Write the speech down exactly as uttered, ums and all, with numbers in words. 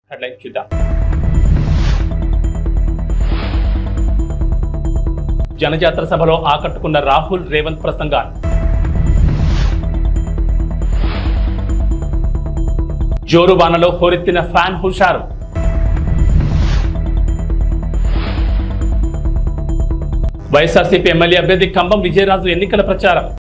Headline చూద్దాం. జనజాతర సభలో ఆకట్టుకున్న రాహుల్ రేవంత్ ప్రసంగాలు. జోరు వానలో హోరెత్తిన ఫ్యాన్ హుషారు. వైఎస్ఆర్సీపీ ఎమ్మెల్యే అభ్యర్థి కంబం విజయరాజు ఎన్నికల ప్రచారం.